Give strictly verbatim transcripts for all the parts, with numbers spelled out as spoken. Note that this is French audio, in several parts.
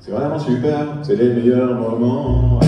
C'est vraiment super, c'est les meilleurs moments.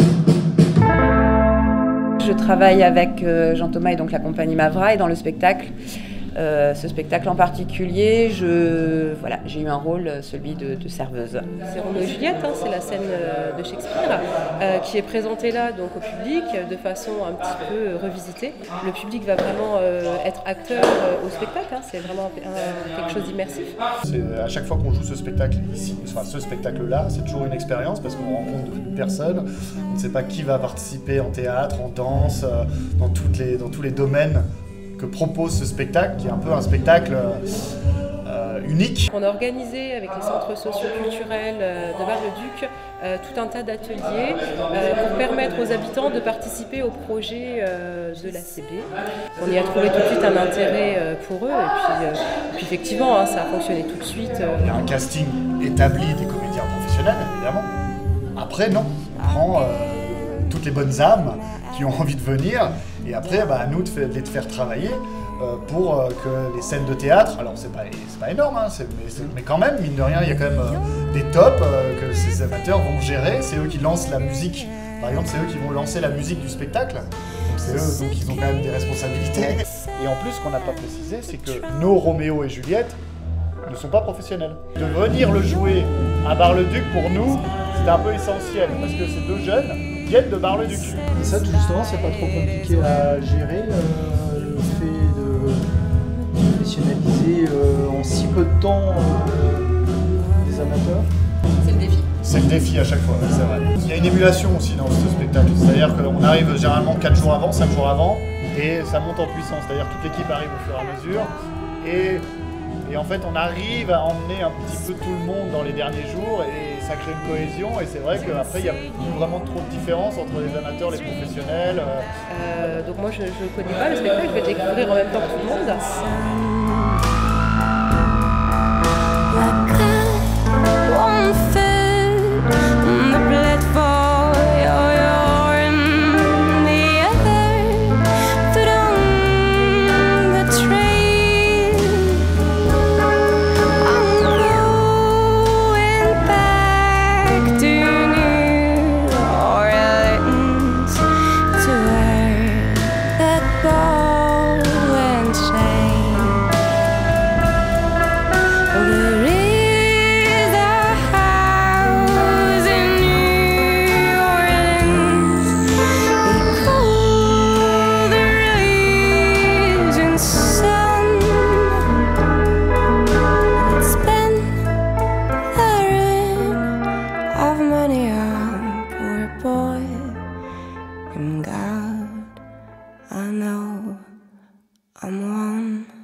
Je travaille avec Jean-Thomas et donc la compagnie Mavra et dans le spectacle. Euh, ce spectacle en particulier, je, voilà, j'ai eu un rôle, celui de, de serveuse. C'est Roméo et Juliette, hein, c'est la scène de Shakespeare euh, qui est présentée là donc, au public de façon un petit peu revisitée. Le public va vraiment euh, être acteur euh, au spectacle, hein, c'est vraiment un, quelque chose d'immersif. À chaque fois qu'on joue ce spectacle ici, enfin ce spectacle-là, c'est toujours une expérience parce qu'on rencontre de personnes, on ne sait pas qui va participer en théâtre, en danse, dans, toutes les, dans tous les domaines que propose ce spectacle, qui est un peu un spectacle euh, unique. On a organisé avec les centres socio-culturels de Bar-le-Duc euh, tout un tas d'ateliers euh, pour permettre aux habitants de participer au projet euh, de l'A C B. On y a trouvé tout de suite un intérêt euh, pour eux et puis, euh, et puis effectivement hein, ça a fonctionné tout de suite. Euh. Il y a un casting établi des comédiens professionnels évidemment. Après non, on prend euh, toutes les bonnes âmes qui ont envie de venir et après bah, à nous de, de les faire travailler euh, pour euh, que les scènes de théâtre, alors c'est pas, c'est pas énorme, hein, mais, mais quand même, mine de rien, il y a quand même euh, des tops euh, que ces amateurs vont gérer, c'est eux qui lancent la musique, par exemple c'est eux qui vont lancer la musique du spectacle, donc c'est eux, donc ils ont quand même des responsabilités. Et en plus, ce qu'on n'a pas précisé, c'est que nos Roméo et Juliette ne sont pas professionnels. De venir le jouer à Bar-le-Duc, pour nous, c'était un peu essentiel, parce que ces deux jeunes viennent de Bar-le-Duc. Et ça, justement, c'est pas trop compliqué à gérer, euh, le fait de professionnaliser euh, en si peu de temps euh, des amateurs? C'est le défi. C'est le défi à chaque fois, c'est vrai. Il y a une émulation aussi dans ce spectacle, c'est-à-dire qu'on arrive généralement quatre jours avant, cinq jours avant, et ça monte en puissance, c'est-à-dire que toute l'équipe arrive au fur et à mesure, et, et en fait on arrive à emmener un petit peu tout le monde dans les derniers jours, et ça crée une cohésion, et c'est vrai qu'après il n'y a plus vraiment trop de différence entre les amateurs, les professionnels. Euh, donc moi je ne connais pas le spectacle, je vais découvrir en même temps que tout le monde. And God, I know I'm one.